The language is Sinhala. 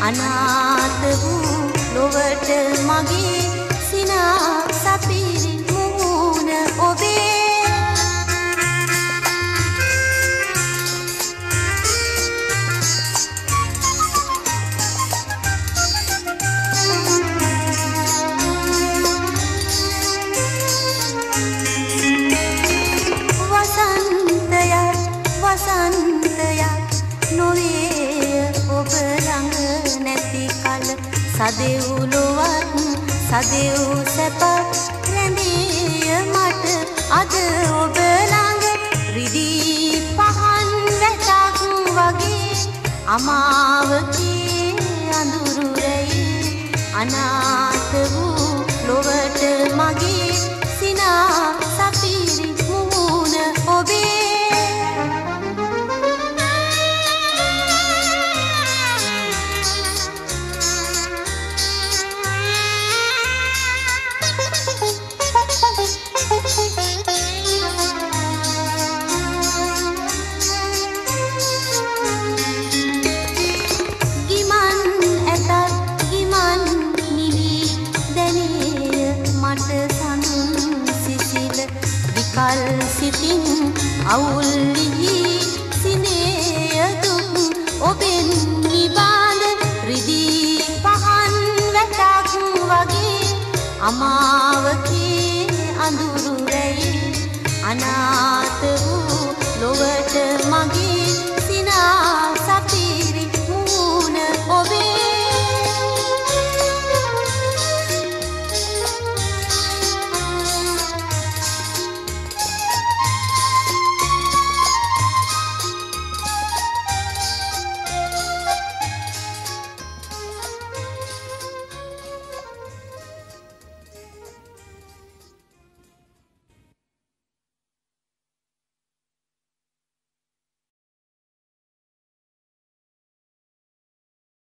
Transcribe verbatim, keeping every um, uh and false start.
අනාථ වූ ලොවට මගේ සිනා සපිරි මුහුණ ඔබේ සදෙව්ලොවත් සදෙව් සැප රැඳිය මට අද ඔබ ළඟ රිදී පහන් වැටක් වගේ අමාවකේ අඳුරු රැයි අනාථ වූ ලොවට මගේ සිනා සපිරි මුහුණ ඔබේ කල් සිතින් අවුල්ලි සිනේය දුක් ඔබෙන් නිබාඳ රිදී පහන් වැටක් වගේ අමා